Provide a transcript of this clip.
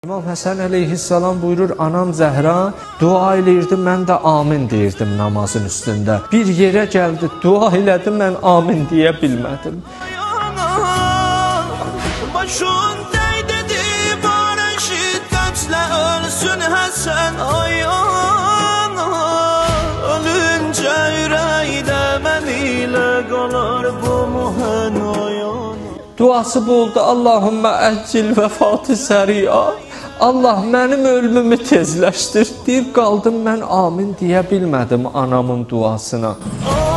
İmam Həsən əleyhissalam buyurur, anam Zəhra dua eləyirdi, mən də amin deyirdim namazın üstündə. Bir yerə gəldi, dua elədi, mən amin deyə bilmədim. Başın dəydədi, barə şiddətlə ölsün Həsən ayana. Ölüncə ürəkdə mən ilə qalar bu mühən ayana. Duası bu oldu, Allahümmə əccil vəfatı səri'a. Allah mənim ölümümü tezləşdir deyib qaldım, mən amin deyə bilmədim anamın duasına.